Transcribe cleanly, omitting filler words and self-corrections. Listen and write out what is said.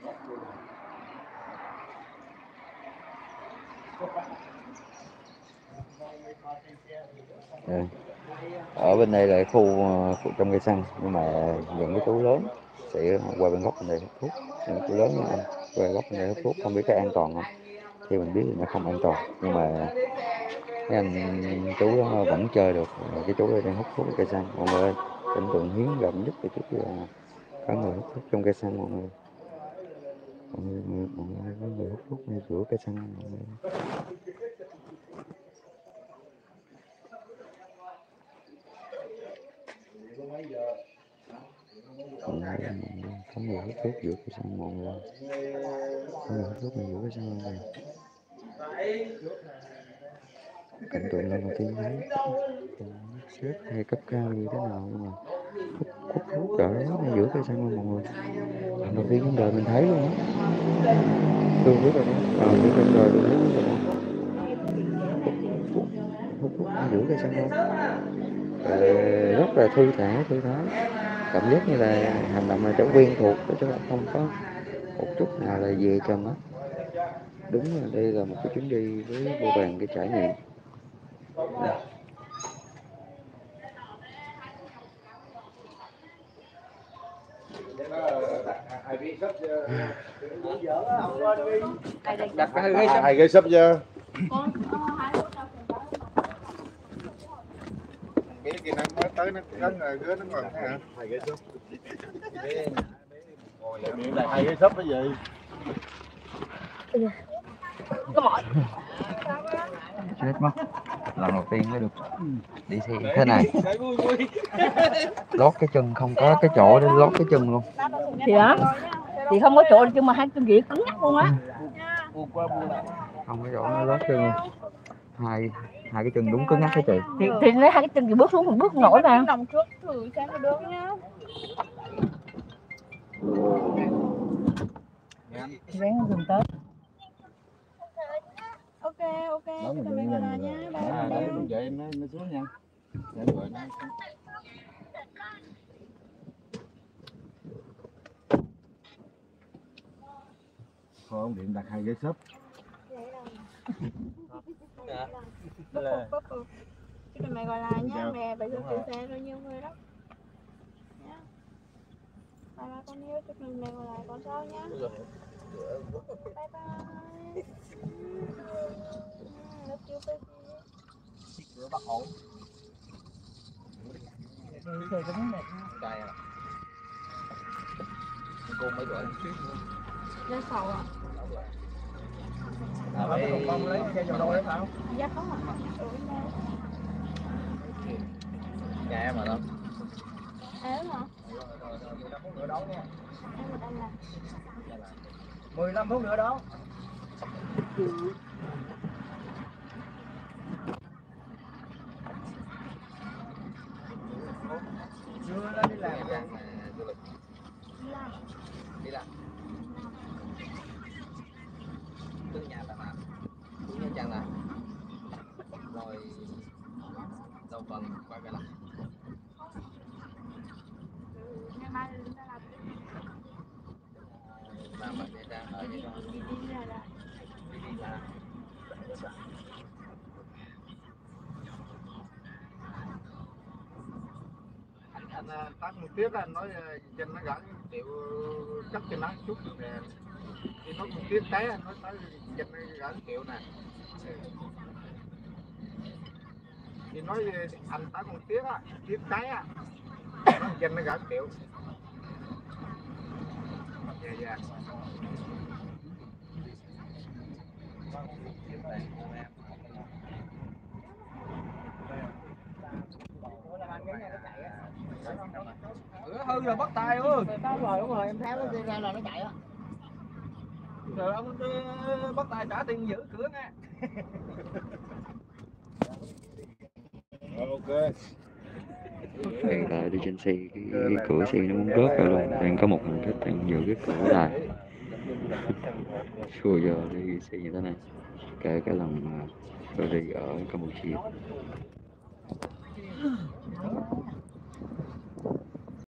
Đây. Ở bên đây là khu trong cây xăng, nhưng mà những cái túi lớn sẽ qua bên góc bên đây hút thuốc. Những cái túi lớn nha, qua góc bên đây hút thuốc, không biết cái an toàn không. Thì mình biết là nó không an toàn, nhưng mà cái anh chú đó vẫn chơi được. Cái chú đây đang hút thuốc cây xăng mọi người ơi. Cảnh tượng hiếm gặp nhất thì trước là có người hút thuốc trong cây xăng mọi người. Mọi người có người hút thuốc ngay giữa cây xăng mọi người. Có người hút thuốc giữa cây xăng mọi người. Có người hút thuốc ngay giữa cây xăng này. Cảnh tượng lần đầu tiên thấy xếp hay cấp cao như thế nào, nhưng mà hút thuốc ở đó ngay giữa cây xăng luôn mọi người. Lần đầu tiên trong đời mình thấy luôn á. Tôi biết rồi đó. Biết trong đời tôi thấy rồi đó. Hút thuốc ngay giữa cây xăng luôn. Rất là thư thái. Cảm giác như là hành động là trở quen thuộc, chứ không có một chút nào là về trần á. Đúng là đây là một cái chuyến đi với vô vàn cái trải nghiệm. Đặt hai ghế sấp chưa? Cái nó mới tới nó cấn rồi ghế nó còn thế hả? Hai ghế sấp. Miệng đặt hai ghế sấp cái gì? Có mỏi. Chết mất. Lần đầu tiên mới được đi xe thế này. Lót cái chân không có cái chỗ để lót cái chân luôn. Thì đó. Thì không có chỗ nhưng mà hai chân gì cứng nhắc luôn á. Không có chỗ nó lót chân luôn. Hai cái chân đúng cứng nhắc cái chị. Thì lấy hai cái chân thì bước xuống mình bước không nổi mà. Nằm trước thử xem có được nhá. Ráng dừng tới. Ok, tụi mình gọi là nha. Đấy, vậy nó xuống nha. Để gọi nó. Thôi ông điện đặt hai ghế sấp. Chứ tụi mày gọi là nha, mẹ phải dừng xe rồi nhiều người đó. Nhá. Bye bye con yêu, chúc mình gọi lại con sau nhá. Bye bye. Love you baby. Rửa bắt ổn. Trời cũng đẹp. Cay à. Cô mấy gọi xíu nữa. Lên sầu à? Con lấy xe vào đâu đấy phải không? Dạ không ạ. Nhà em ở đâu? Em hả? 15 phút nữa đón nha. Em ở Đà Lạt. 15 phút nữa đón. Chưa lên đi làm. Đi làm. Từ nhà ta làm. Nha Trang làm. Rồi đầu tuần quay về làm. Ngày mai lên Đà Lạt. Làm ở Nha Trang ở Nha Trang. Đi Đà Lạt. Đi làm. Anh tắt một tiếp anh nói chân nó gãy chịu cắt cho nó chút nè. Thì nói một tiếp té anh nói tới chân nó gãy chịu nè. Thì nói anh tắt một tiếp á, tiếp té á. Nói chân nó gãy chịu. Dạ. Hư rồi bắt tay ơi. Đúng rồi, em tháo nó ra là nó chạy á. Rồi ông bắt tay trả tiền giữ cửa nha. Ok. Hiện tại đi trên xe, cái cửa xe nó muốn rớt ra luôn. Đang có một hành khách đang giữ cái cửa lại. Xưa giờ đi xe như thế này, kể cả lần tôi đi ở Campuchia.